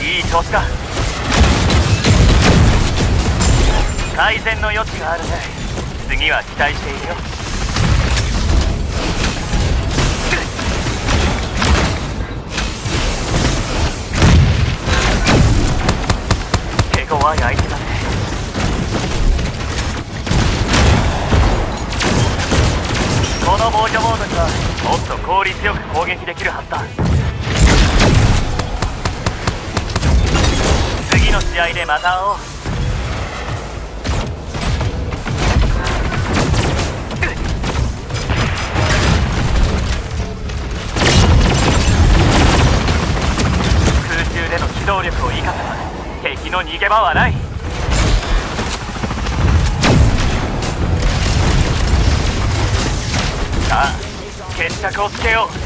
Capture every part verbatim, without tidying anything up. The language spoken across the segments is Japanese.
いい調子だ。改善の余地があるね。次は期待しているよ。手強い相手だね。この防御モードにはもっと効率よく攻撃できるはずだ。次の試合でまた会おう。空中での機動力を生かせば敵の逃げ場はない。さあ決着をつけよう。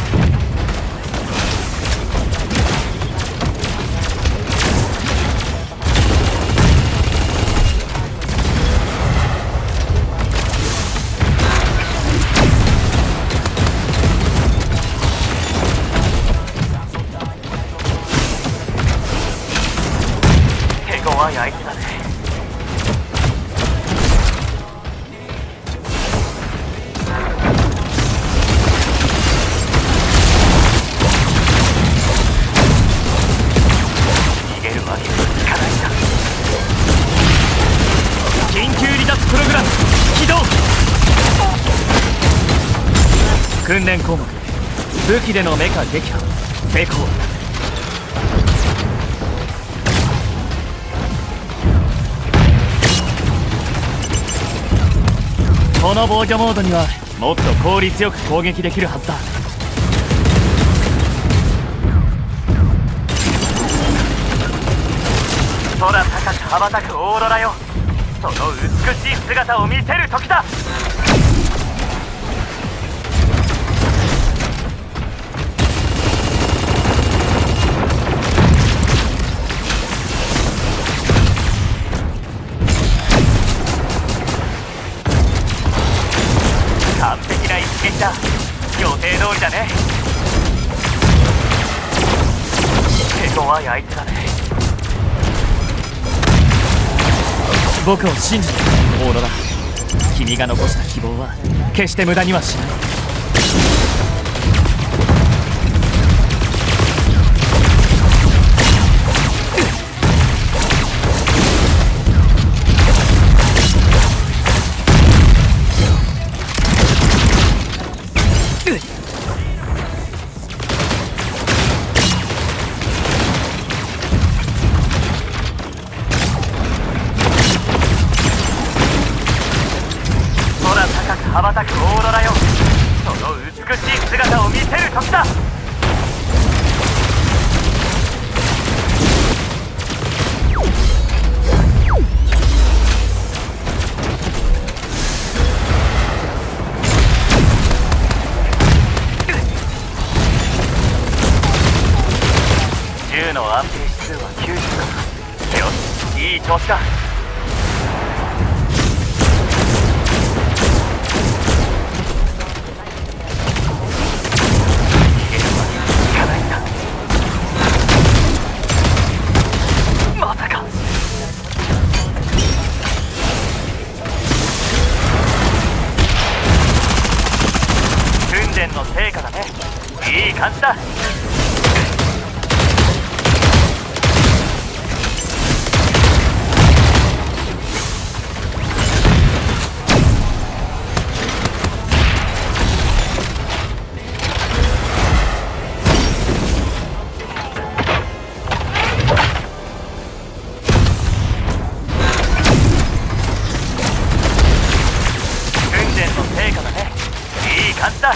手強い相手だね。訓練項目武器でのメカ撃破成功。この防御モードにはもっと効率よく攻撃できるはずだ。空高く羽ばたくオーロラよ、その美しい姿を見せる時だ。完璧な一撃だ。予定通りだね。手強い相手だね。僕を信じてオーロラ。君が残した希望は決して無駄にはしない。羽ばたくオーロラよ、その美しい姿を見せる時だ。銃の安定指数はきゅうじゅうだ。よし、いい調子だ。の成果だね。いい感じだ。訓練の成果だね。いい感じだ。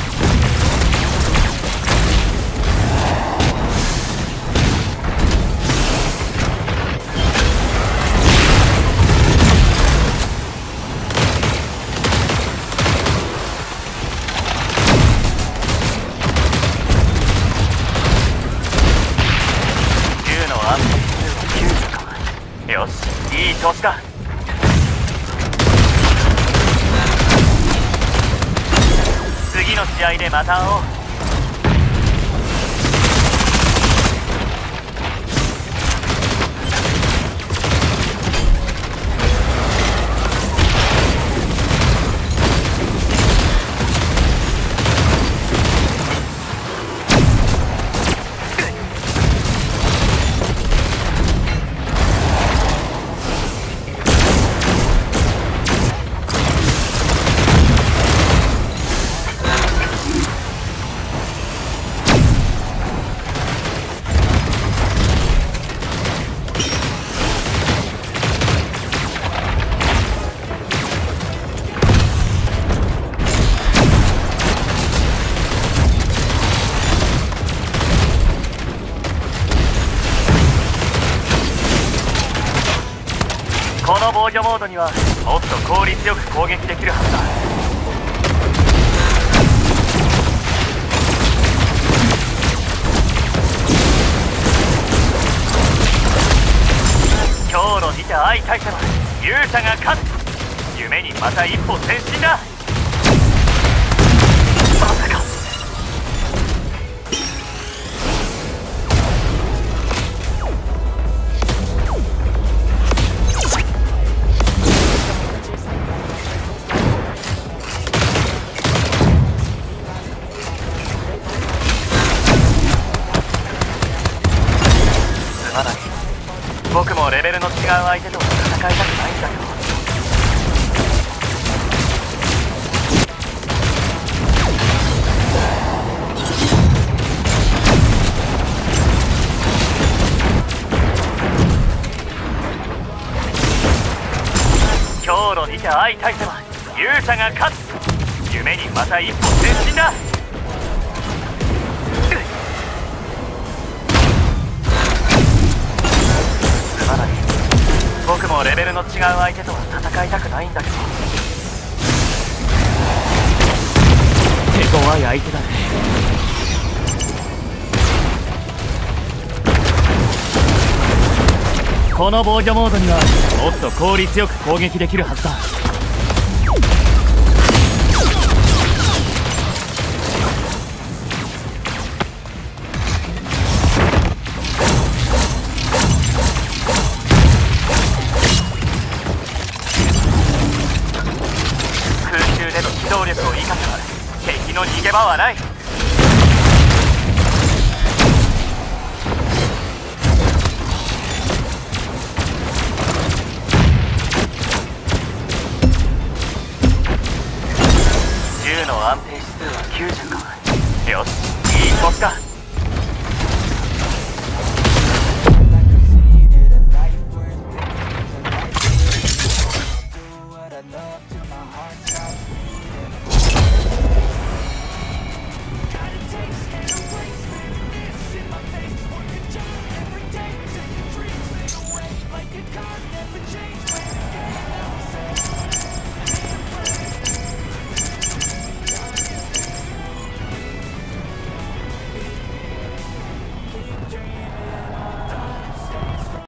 よし、いい調子だ。次の試合でまた会おう。 防御モードにはもっと効率よく攻撃できるはずだ。今日の見て相対せば勇者が勝つ。夢にまた一歩前進だ。まさかすまない。僕もレベルの違う相手とは戦いたくないんだよ。今日のにて相対せば勇者が勝つ。夢にまた一歩前進だ。すまない。僕もレベルの違う相手とは戦いたくないんだけど。手強い相手だね。この防御モードにはもっと効率よく攻撃できるはずだ。空中での機動力を生かせば敵の逃げ場はない。銃の安定指数はきゅうじゅうか。よし、いい調子だ。